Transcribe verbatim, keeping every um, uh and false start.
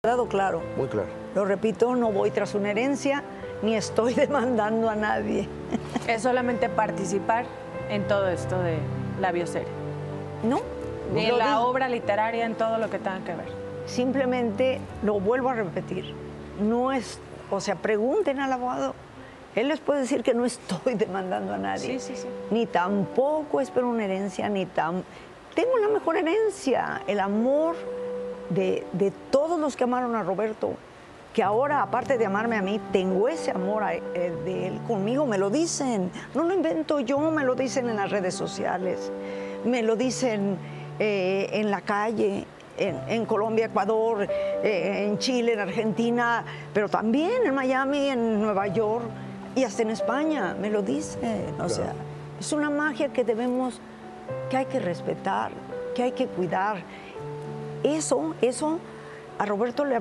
Quedado claro. Muy claro. Lo repito, no voy tras una herencia, ni estoy demandando a nadie. Es solamente participar en todo esto de la bioserie. No. En lo la digo. obra literaria, en todo lo que tenga que ver. Simplemente lo vuelvo a repetir. No es, o sea, pregunten al abogado. Él les puede decir que no estoy demandando a nadie. Sí, sí, sí. Ni tampoco espero una herencia, ni tan... Tengo la mejor herencia, el amor de, de todos los que amaron a Roberto, que ahora, aparte de amarme a mí, tengo ese amor a- eh, de él conmigo, me lo dicen. No lo invento yo, me lo dicen en las redes sociales, me lo dicen eh, en la calle, en, en Colombia, Ecuador, eh, en Chile, en Argentina, pero también en Miami, en Nueva York y hasta en España, me lo dicen. O sea, es una magia que debemos, que hay que respetar, que hay que cuidar. Eso, eso a Roberto le